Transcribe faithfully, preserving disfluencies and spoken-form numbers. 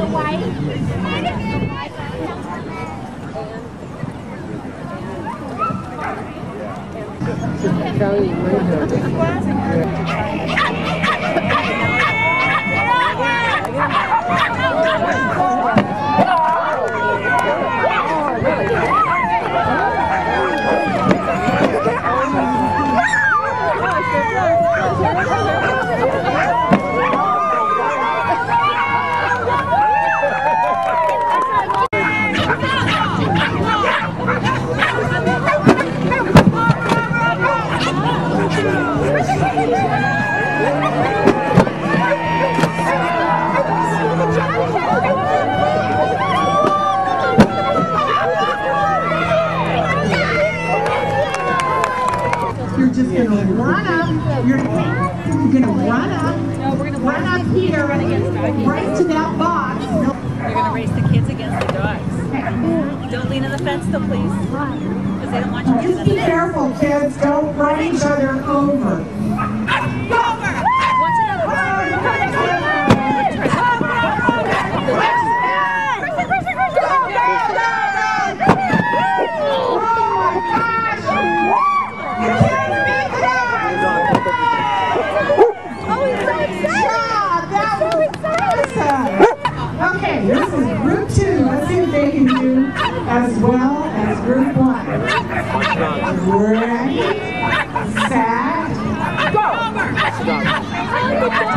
You're just going to run up. You're, you're going to run up. No, we're going to run up here, run against doggies. right to that box. You're going to race the kids against the dogs. Okay. Don't lean on the fence, though, please, because they don't want you to. Just be careful, kids. Don't run each other over. Go over! Watch it out. Okay, this is group two. Let's see what they can do as well as group one. Ready, set, go!